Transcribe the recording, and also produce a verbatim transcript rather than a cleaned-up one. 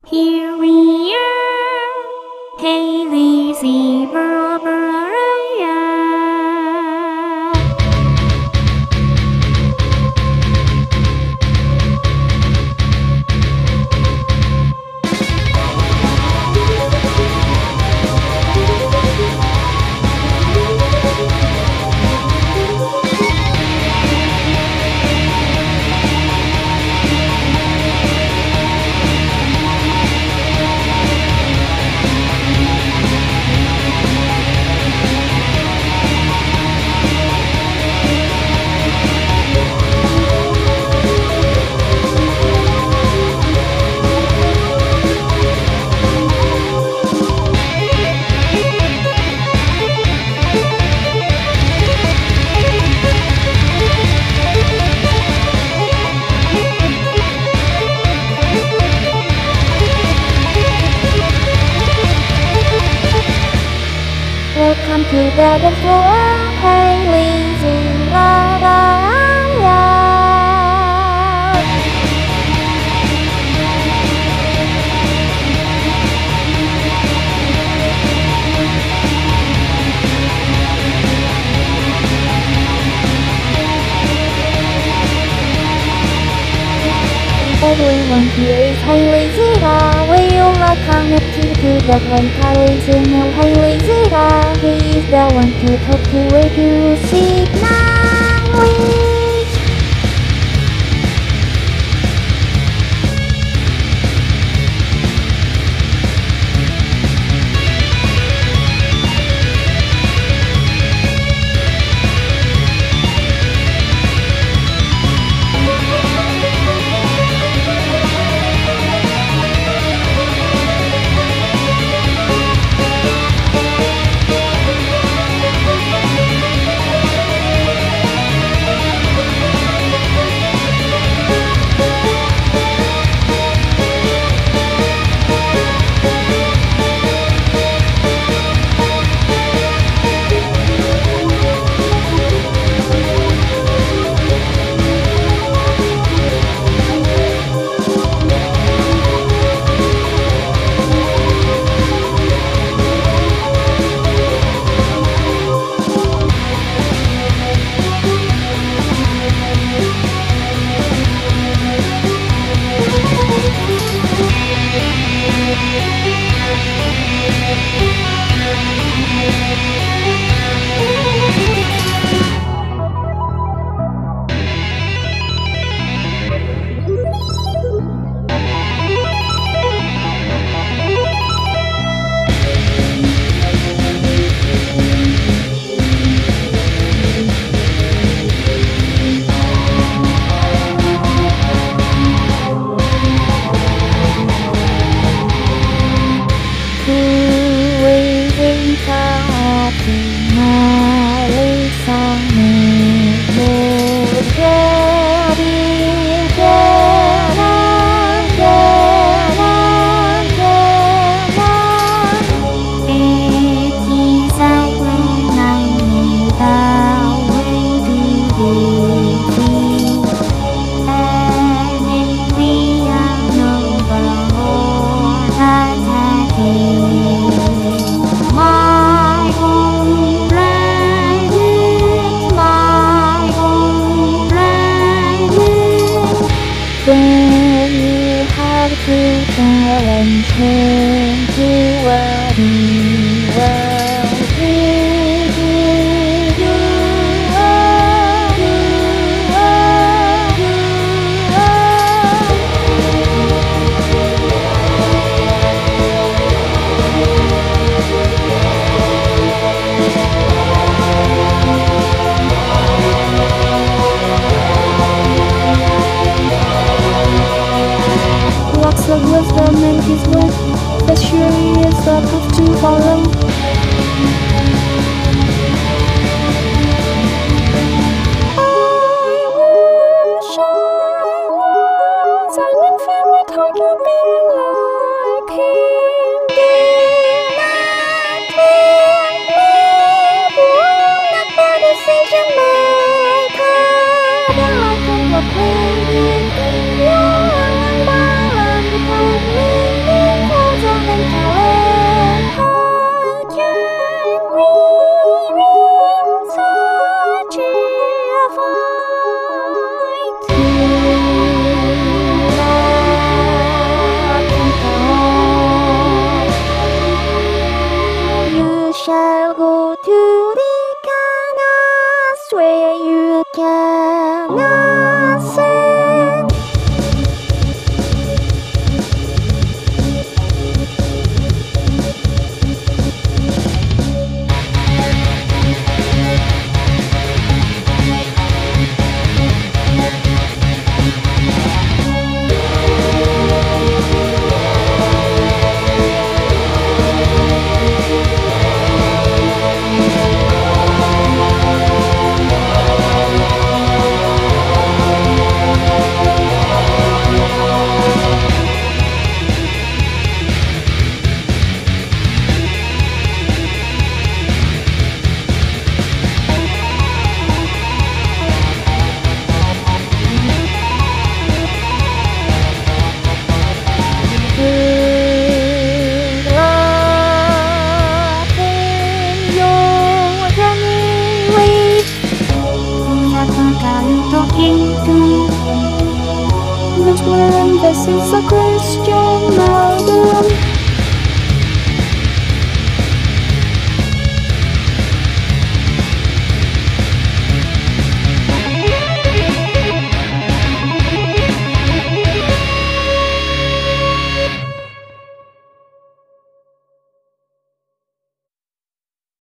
Here we are, hey lazy Barbara. Welcome to the floor, hey lazy Barbara. Everyone here is highly Zira. We all are connected to the planetary signal. Highly Zira, he is the one to talk to if you speak language. Then you have to tell and change the world, the world, the world, the world, Lots of wisdom in his word, but sure he is the path to follow. Decision maker, the life of a Muslim, this is a Christian album.